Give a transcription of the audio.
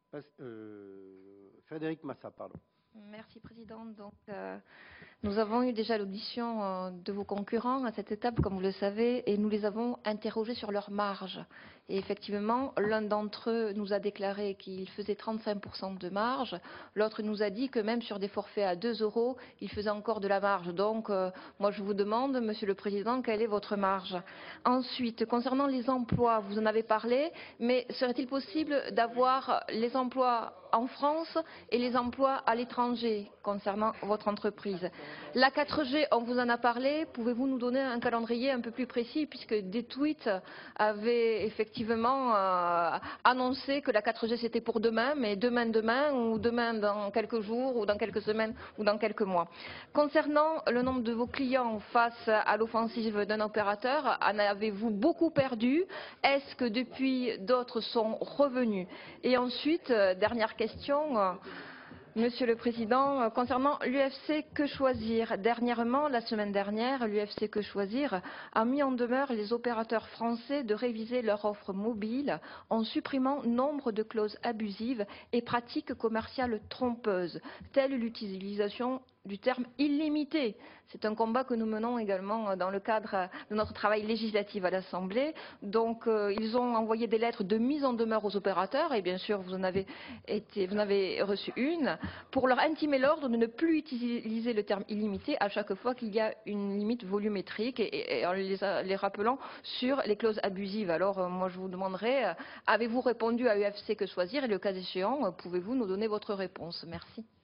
Frédéric Massa, pardon. Merci, Président. Donc, nous avons eu déjà l'audition de vos concurrents à cette étape, comme vous le savez, et nous les avons interrogés sur leur marge. Et effectivement, l'un d'entre eux nous a déclaré qu'il faisait 35% de marge. L'autre nous a dit que même sur des forfaits à 2 €, il faisait encore de la marge. Donc, moi, je vous demande, Monsieur le Président, quelle est votre marge? Ensuite, concernant les emplois, vous en avez parlé, mais serait-il possible d'avoir les emplois en France et les emplois à l'étranger concernant votre entreprise? La 4G, on vous en a parlé. Pouvez-vous nous donner un calendrier un peu plus précis, puisque des tweets avaient effectivement annoncé que la 4G c'était pour demain, mais demain ou demain dans quelques jours ou dans quelques semaines ou dans quelques mois. Concernant le nombre de vos clients face à l'offensive d'un opérateur, en avez-vous beaucoup perdu? Est-ce que depuis d'autres sont revenus? Et ensuite, dernière question, Monsieur le Président, concernant l'UFC Que Choisir, dernièrement, la semaine dernière, l'UFC Que Choisir a mis en demeure les opérateurs français de réviser leur offre mobile en supprimant nombre de clauses abusives et pratiques commerciales trompeuses, telle l'utilisation du terme illimité. C'est un combat que nous menons également dans le cadre de notre travail législatif à l'Assemblée. Donc, ils ont envoyé des lettres de mise en demeure aux opérateurs, et bien sûr, vous en avez reçu une, pour leur intimer l'ordre de ne plus utiliser le terme illimité à chaque fois qu'il y a une limite volumétrique, et en les rappelant sur les clauses abusives. Alors, moi, je vous demanderai, avez-vous répondu à UFC Que Choisir, et le cas échéant, pouvez-vous nous donner votre réponse? Merci.